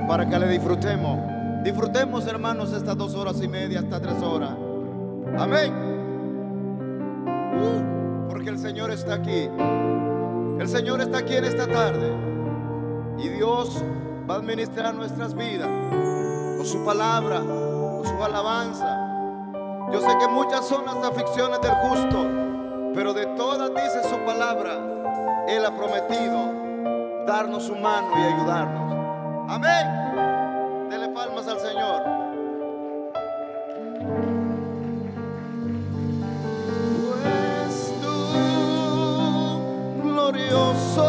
para que le disfrutemos. Disfrutemos, hermanos, estas 2 horas y media, hasta 3 horas. Amén. Porque el Señor está aquí. El Señor está aquí en esta tarde. Y Dios va a administrar nuestras vidas con su palabra, con su alabanza. Yo sé que muchas son las aflicciones del justo, pero de todas, dice su palabra, Él ha prometido darnos su mano y ayudarnos. Amén. Dele palmas al Señor. Pues tú, glorioso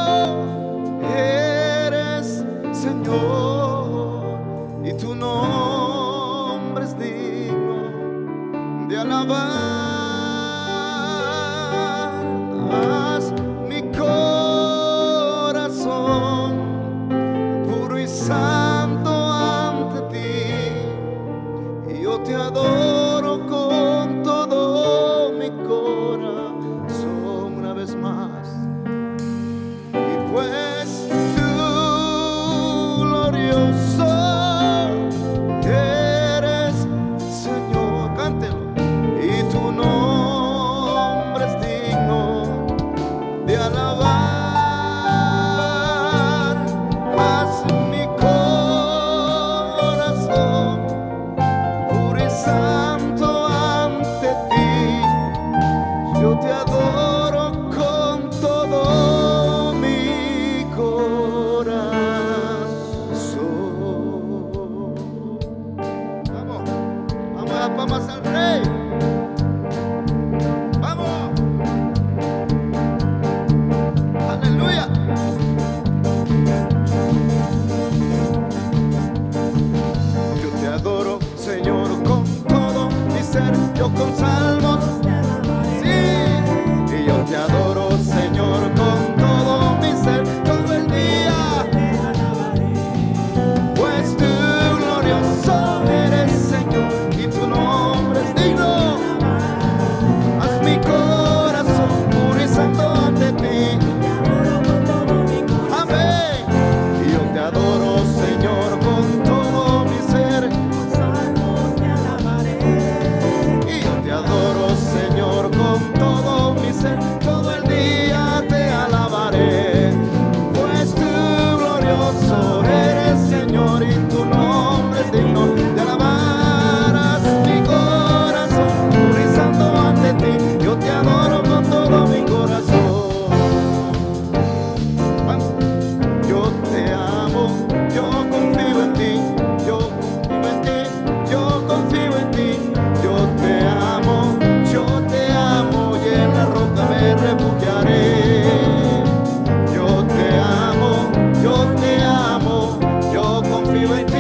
eres, Señor, y tu nombre es digno de alabar. Haz mi corazón puro y santo ante ti, y yo te adoro con todo mi corazón una vez más. Y pues tú, glorioso eres, Señor, cántelo, y tu nombre es digno de alabar. Haz mi corazón puro y santo ante ti, yo te adoro con todo mi corazón. Vamos, vamos a dar palmas al Rey. Vamos. Aleluya. Yo te adoro, Señor, con todo mi ser. Yo con salmos, sí. Y yo te adoro, Señor, con todo mi ser, todo el día. Pues tú, glorioso eres, Señor, y tu nombre es digno. Haz mi corazón puro y santo ante ti. Amén. Y yo te adoro, Señor, con todo mi ser. Y yo te adoro, Señor, con todo mi ser. Todo el día te alabaré. Pues tú, glorioso eres, Señor, y tu nombre es digno de alabar. Haz mi corazón puro y santo ante ti. Yo te adoro con todo mi corazón. Yo te amo, yo confío en ti, yo confío en ti, yo confío en ti. Yo te amo, y en la roca me refugiaré. Yo te amo, yo confío en ti.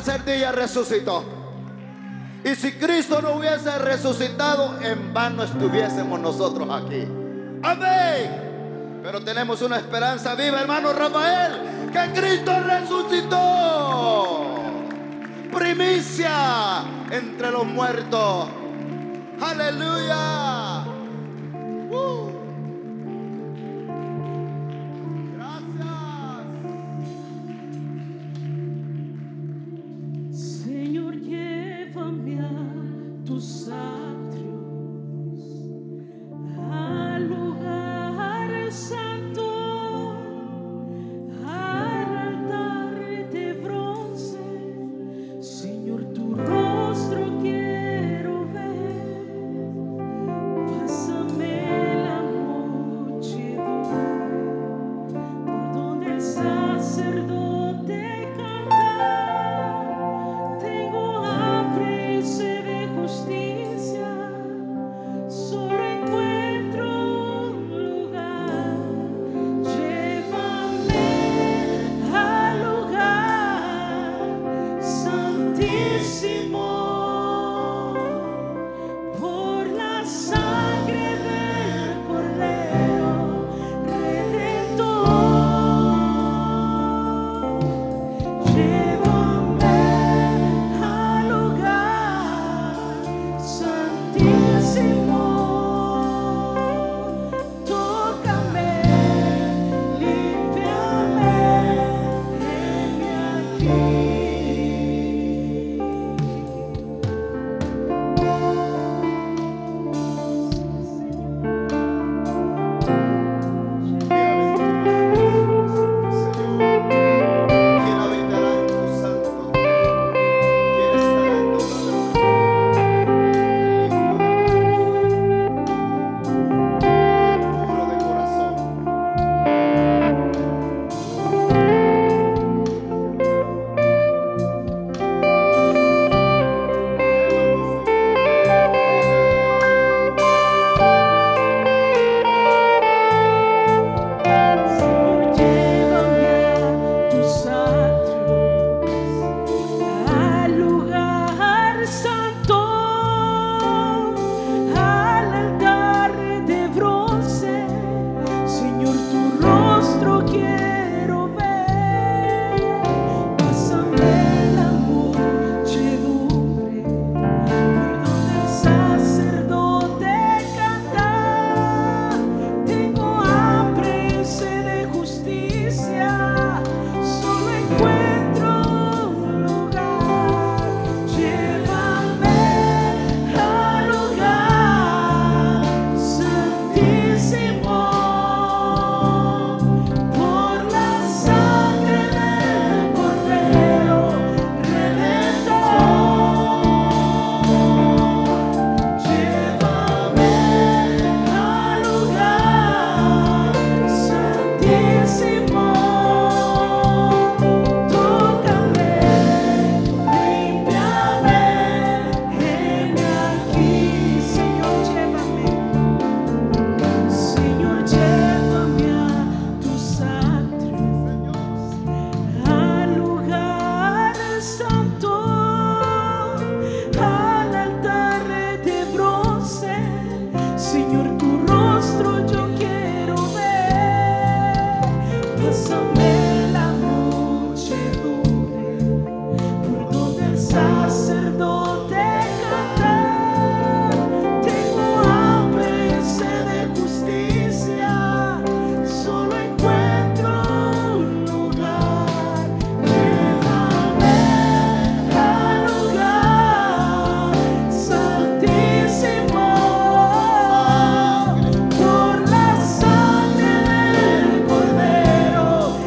tercer día resucitó. Y si Cristo no hubiese resucitado, en vano estuviésemos nosotros aquí. Amén. Pero tenemos una esperanza viva, hermano Rafael, que Cristo resucitó. Primicia entre los muertos. Aleluya. Señor, llévame a tus atrios, al lugar santo, al altar de bronce. Señor, tu rostro quiero ver. Pásame la noche por donde el sacerdote canta. Tengo hambre y sed de justicia, solo encuentro un lugar. Llévame al lugar santísimo, por la sangre del Cordero Redentor. Llévame al lugar santísimo, tócame, límpiame, heme aquí. Quién habitará en tu santo. Quién estará en tu puro de corazón. Señor, llévame a tus atrios, al lugar santo, al altar de bronce. Señor, tu rostro quiero ver. Pásame la muchedumbre por donde el sacerdote canta. Tengo hambre y sed de justicia, solo encuentro un lugar. Llévame al lugar santísimo, por la sangre del Cordero Redentor. Llévame al lugar santísimo, tócame, límpiame, heme aquí. Señor, llévame. Señor, llévame a tus atrios, al lugar santo, al altar de bronce. Señor, tu rostro yo quiero ver. Pásame la muchedumbre por donde el sacerdote canta. Tengo hambre y sed de justicia, solo encuentro un lugar. Llévame al lugar santísimo, por la sangre del Cordero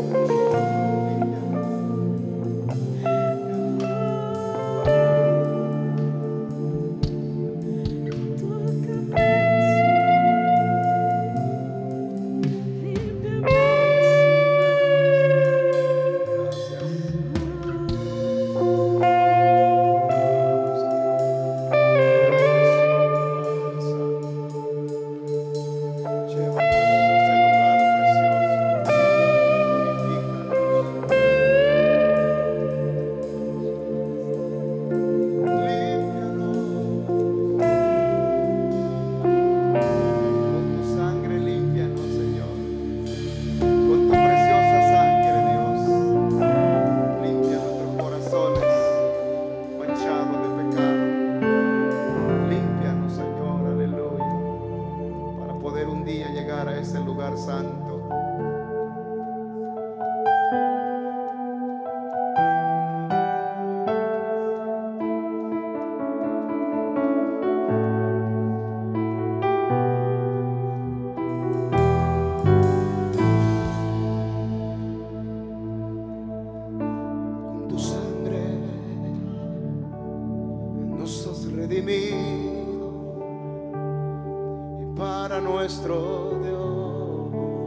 nuestro Dios.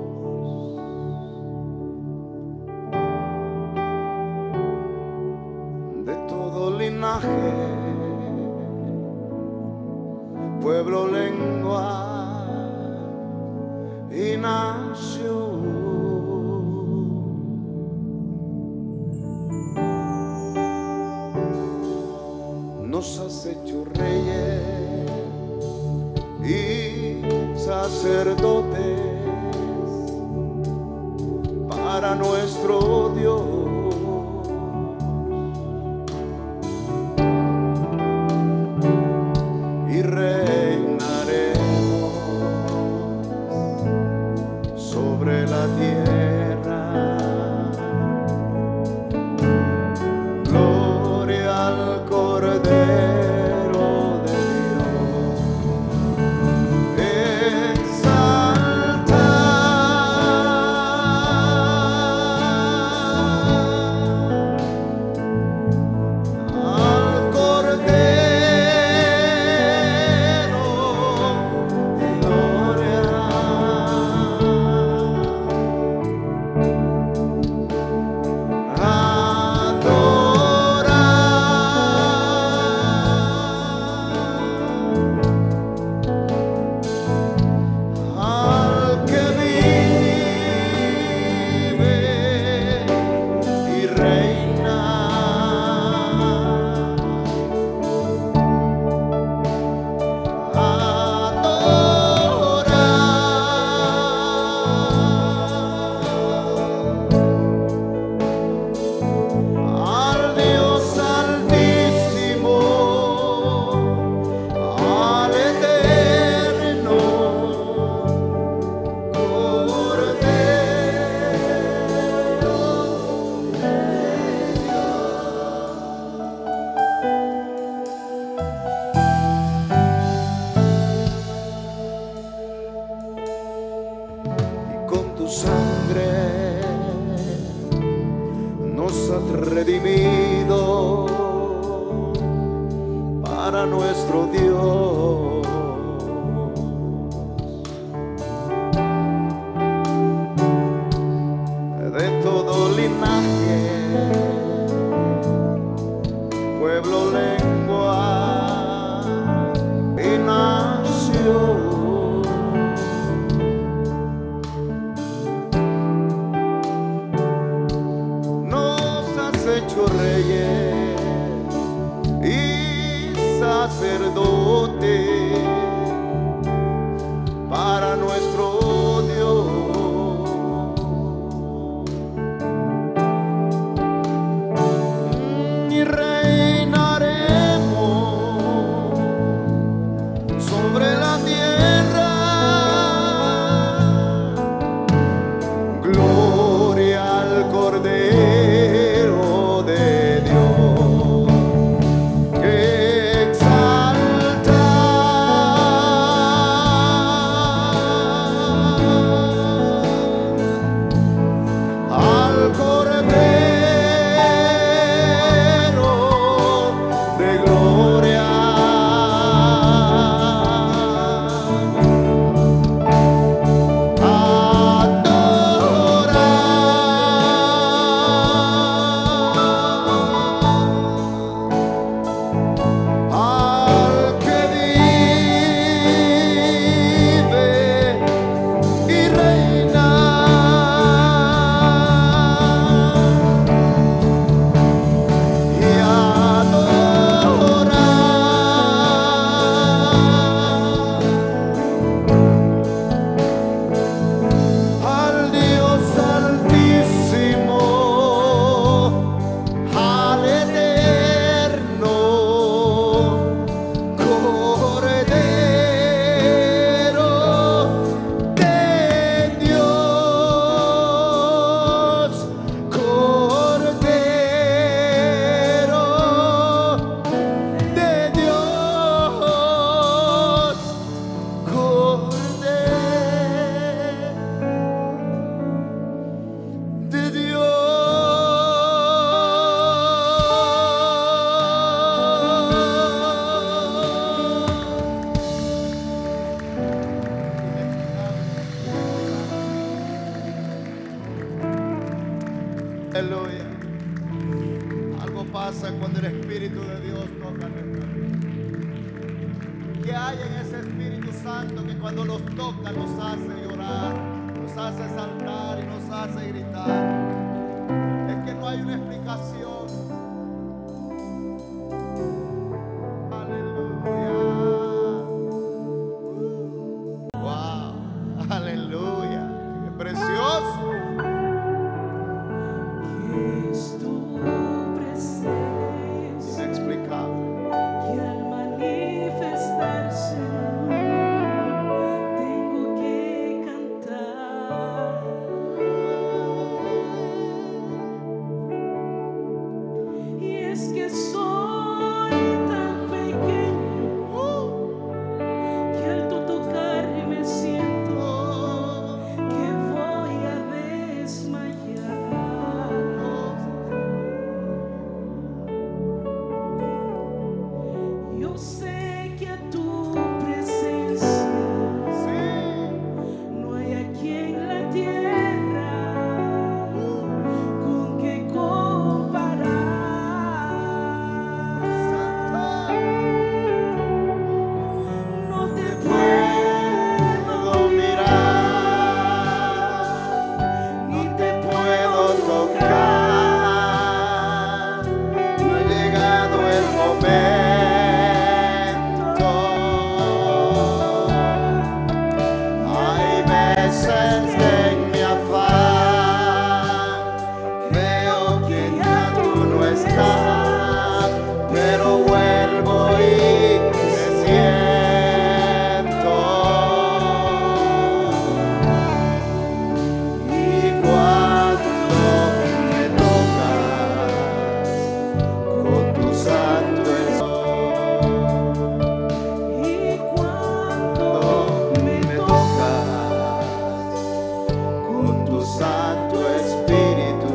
De todo linaje, pueblo, lengua y nación, nos has hecho reyes y sacerdotes para nuestro Dios. Y reinaremos sobre la tierra. Gloria al Cordero de Dios. Exalta al Cordero de gloria. Al que vive y reina, al Dios altísimo, al eterno y con tu sangre nos has redimido para nuestro Dios. De todo linaje, pueblo, lengua y nación, nos has hecho reyes y sacerdotes Aleluya. Algo pasa cuando el Espíritu de Dios toca nuestra vida. ¿Qué hay en ese Espíritu Santo que cuando nos toca nos hace llorar, nos hace saltar y nos hace gritar? Es que no hay una explicación. Aleluya. Wow. Aleluya. Qué precioso. Es tu presencia Inexplicable. que al manifestarse tengo que cantar. Y es que soy tan pequeño que al tú tocarme me siento que voy a desmayar. Yo sé que a tu presencia no hay aquí en la tierra con qué comparar. No te puedo mirar, ni no te puedo tocar, no ha llegado el momento. Hay veces que en mi afán veo que ya tú no estás, pero vuelvo y te siento. Y cuando me tocas con tu santo y cuando me tocas con tu santo espíritu,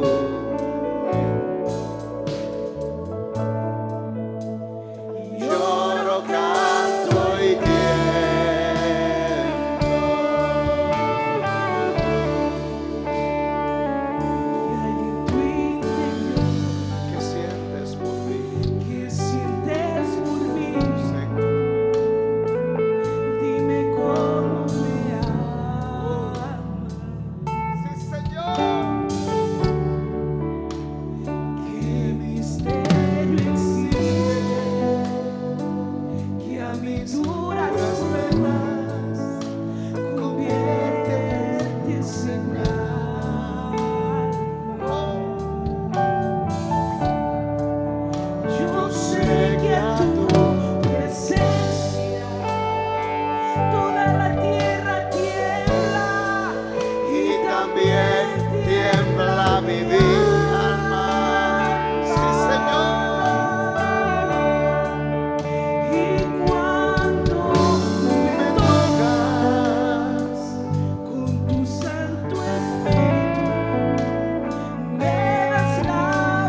lloro, canto y ¿qué sientes por mí? ¿Qué sientes por mí? Señor? Dime cómo me amas. Sí, Señor. Qué misterio existe que a mis duras pruebas conviertes en alma. Yo sé que a tu presencia toda la tierra tiembla Y también tiembla mi alma. Sí, Señor. Y cuando me tocas con tu Santo Espíritu, me das la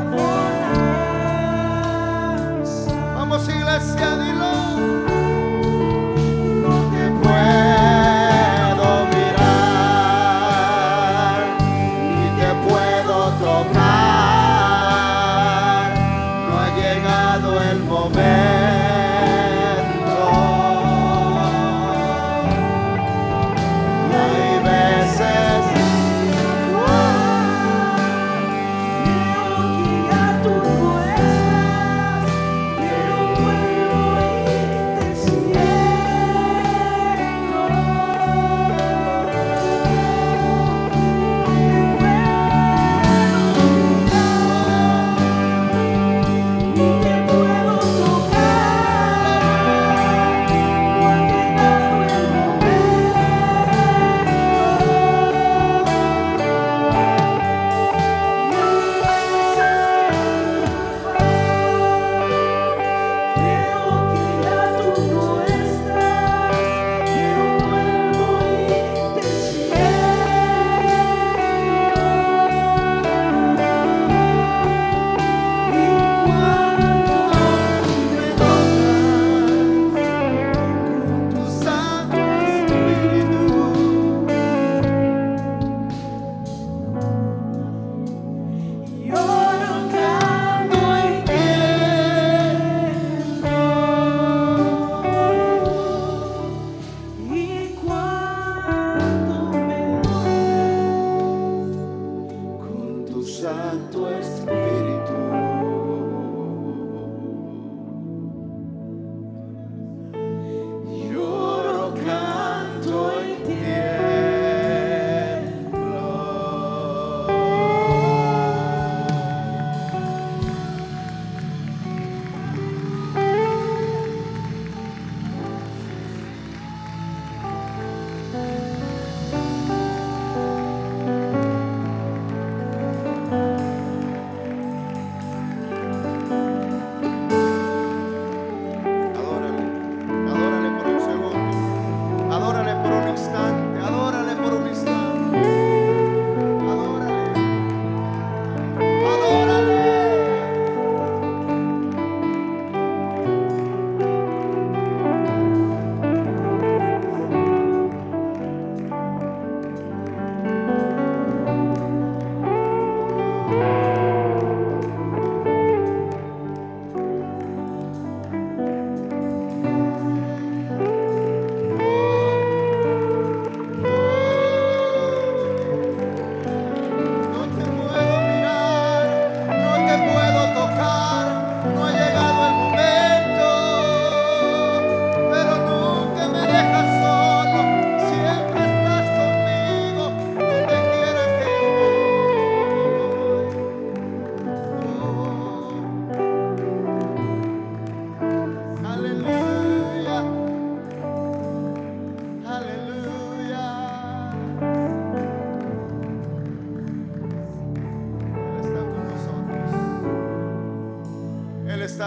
bonanza. Vamos, iglesia, dilo. No te Puedo mirar y te puedo tocar.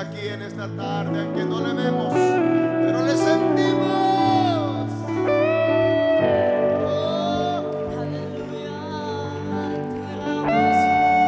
aquí en esta tarde, aunque no le vemos, pero le sentimos. Oh, Aleluya, te adoramos,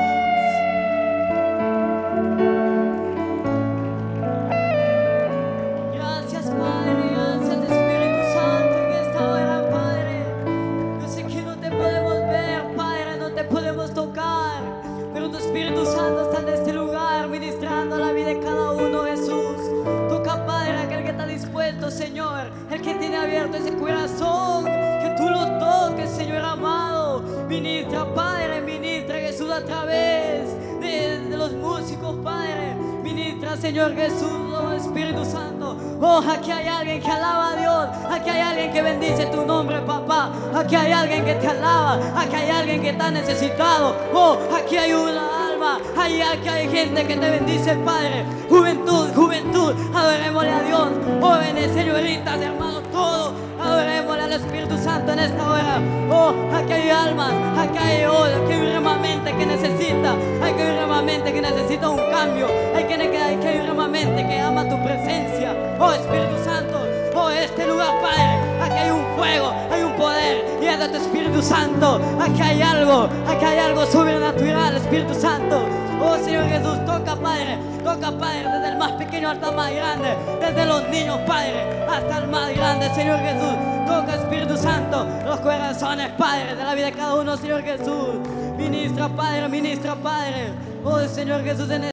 Jesús. Gracias, Padre, gracias, Espíritu Santo, en esta hora, Padre. Yo sé que no te podemos ver, Padre, no te podemos tocar, pero tu Espíritu Santo está en este lugar, ministrando la vida de cada uno, Jesús. Toca, Padre, aquel que está dispuesto, Señor, el que tiene abierto ese corazón, que tú lo toques, Señor amado. Ministra, Padre, ministra, Jesús, a través de los músicos, Padre. Ministra, Señor Jesús, oh Espíritu Santo. Oh, aquí hay alguien que alaba a Dios. Aquí hay alguien que bendice tu nombre, papá. Aquí hay alguien que te alaba. Aquí hay alguien que está necesitado. Oh, aquí hay una alma. Aquí hay gente que te bendice, Padre. Juventud, juventud, adorémosle a Dios. Jóvenes, señoritas, hermanos, todos, adorémosle al Espíritu Santo en esta hora. Oh, aquí hay almas, aquí hay un remanente que necesita. Hay que un remanente que necesita un cambio. Hay que un remanente que ama tu presencia. Oh, Espíritu Santo, oh, este lugar, Padre, aquí hay un fuego, hay un poder, y es de tu Espíritu Santo. Aquí hay algo sobrenatural, Espíritu Santo. Oh, Señor Jesús, toca, Padre, desde el más pequeño hasta el más grande, desde los niños, Padre, hasta el más grande, Señor Jesús. Toca, Espíritu Santo, los corazones, Padre, de la vida de cada uno, Señor Jesús. Ministra, Padre, ministra, Padre. Oh, Señor Jesús, en